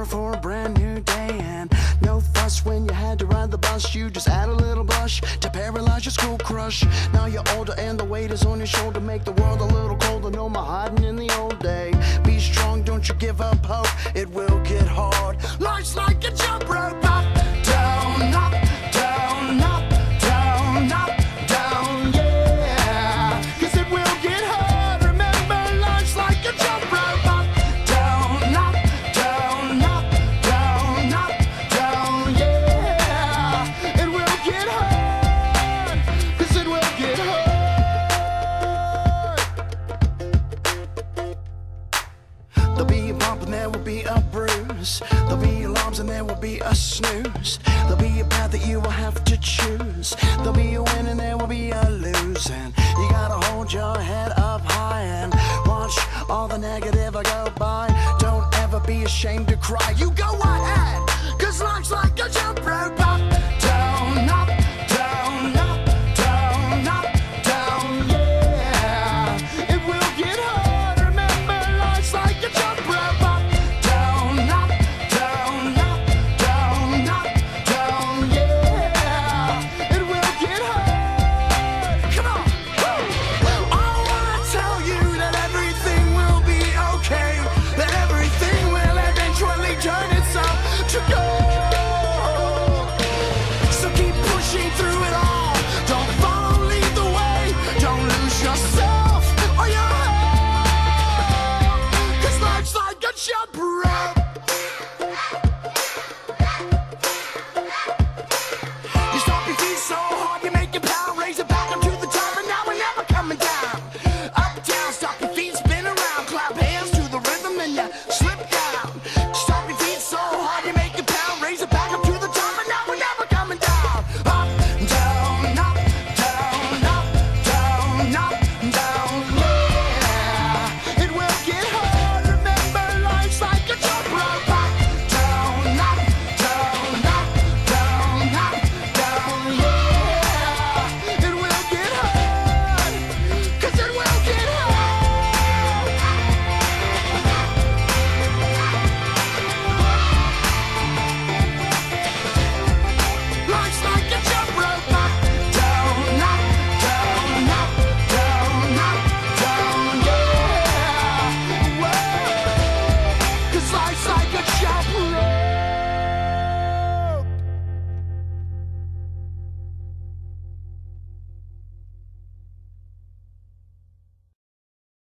for a brand new day. And no fuss when you had to ride the bus. You just add a little blush to paralyze your school crush. Now you're older and the weight is on your shoulder. Make the world a little colder, no more hiding in the old day. Be strong, don't you give up hope, it will get hard. Life's like a jump rope, up, down, up, down, up, down, up, down, yeah. 'Cause it will get hard, remember life's like a jump rope, up, down, up, down, up, down, up, down, yeah. It will get hard, 'cause it will get hard. There'll be a bump and there will be a bruise. There'll be alarms and there will be a snooze. There'll be a path that you will have to choose. There'll be a win and there will be a lose. And you gotta hold your head up high and watch all the negative go by. Don't ever be ashamed to cry. You go